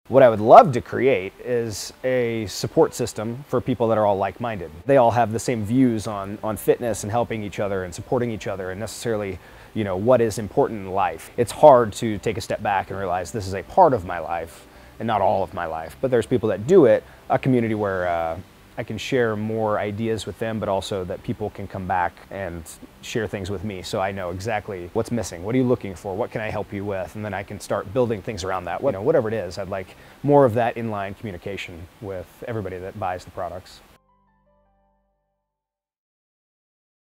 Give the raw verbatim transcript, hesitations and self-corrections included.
What I would love to create is a support system for people that are all like-minded. They all have the same views on, on fitness and helping each other and supporting each other and necessarily, you know, what is important in life. It's hard to take a step back and realize this is a part of my life and not all of my life. But there's people that do it, a community where uh, I can share more ideas with them, but also that people can come back and share things with me so I know exactly what's missing. What are you looking for? What can I help you with? And then I can start building things around that. You know, whatever it is, I'd like more of that inline communication with everybody that buys the products.